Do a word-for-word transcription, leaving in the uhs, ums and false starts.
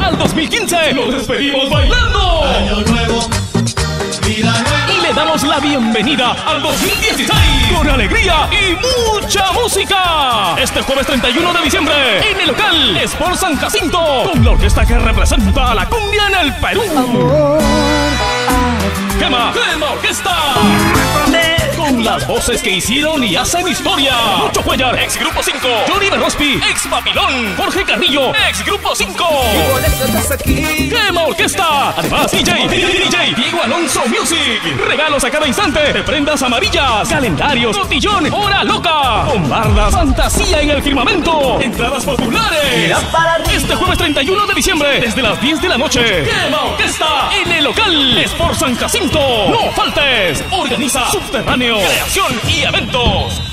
al dos mil quince lo despedimos bailando. Año nuevo, vida nueva. Y le damos la bienvenida al dos mil dieciséis con alegría y mucha música. Este jueves treinta y uno de diciembre en el local Sport San Jacinto, con la orquesta que representa a la cumbia en el Perú. Amor, Gema, Gema Orquesta. Con las voces que hicieron y hacen historia. Lucho Cuellar, ex Grupo cinco. Johnny Berrospi, ex Papilón. Jorge Carrillo, ex Grupo cinco. Gema Orquesta. Además, D J, D J Diego Alonso Music. Regalos a cada instante de prendas amarillas, calendarios, cotillón, hora loca. Bombardas, fantasía en el firmamento. Entradas populares. Este jueves treinta y uno de diciembre, desde las diez de la noche. Gema Orquesta en el local Sport San Jacinto. No faltes. Organiza Subterráneo Creación y Eventos.